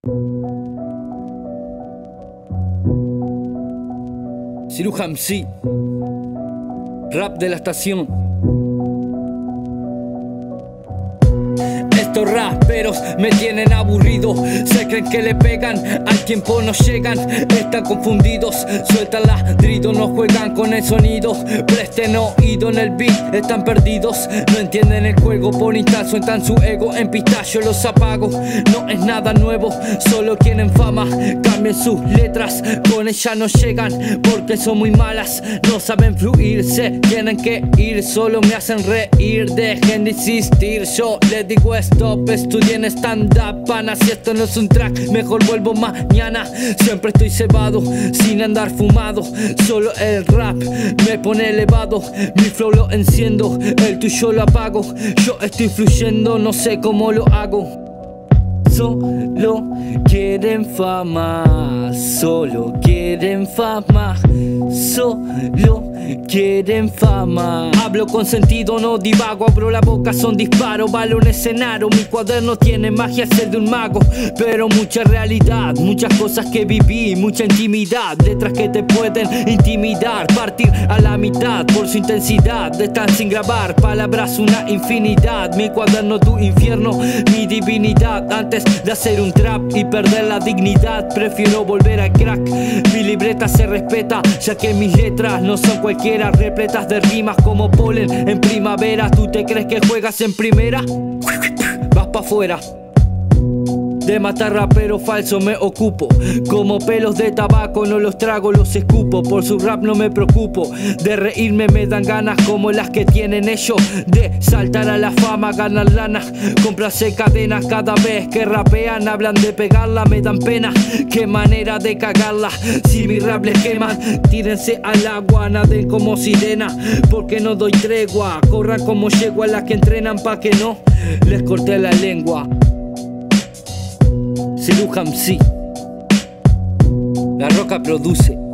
Ciruja MC, rap de la estación. Estos raperos me tienen aburrido, se creen que le pegan, al tiempo no llegan, están confundidos, sueltan ladrido, no juegan con el sonido, presten oído en el beat, están perdidos, no entienden el juego, por instal sueltan su ego, en pista yo los apago, no es nada nuevo, solo quieren fama, cambien sus letras, con ella no llegan, porque son muy malas, no saben fluir, se tienen que ir, solo me hacen reír, dejen de insistir, yo les digo stop, estudien stand-up, pana, si esto no es un track, mejor vuelvo mañana, siempre estoy cebado, sin andar fumado, solo el rap me pone elevado, mi flow lo enciendo, el tuyo lo apago, yo estoy fluyendo, no sé cómo lo hago. Solo quieren fama, solo quieren fama, solo quieren fama. Hablo con sentido, no divago, abro la boca, son disparos, vale un escenario. Mi cuaderno tiene magia, es el de un mago, pero mucha realidad, muchas cosas que viví, mucha intimidad, letras que te pueden intimidar, partir a la mitad por su intensidad. Están sin grabar, palabras una infinidad, mi cuaderno tu infierno, mi divinidad. Antes de hacer un trap y perder la dignidad, prefiero volver al crack. Mi libreta se respeta, ya que mis letras no son cualquiera, repletas de rimas como polen en primavera. ¿Tú te crees que juegas en primera? Vas pa' afuera. De matar rapero falso me ocupo, como pelos de tabaco no los trago, los escupo. Por su rap no me preocupo, de reírme me dan ganas como las que tienen ellos, de saltar a la fama, ganar lana, comprarse cadenas. Cada vez que rapean hablan de pegarla, me dan pena, qué manera de cagarla. Si mi rap les queman, tírense al agua, naden como sirena, porque no doy tregua. Corran como yegua las que entrenan pa' que no les corté la lengua. Ciruja MC, La Roca produce.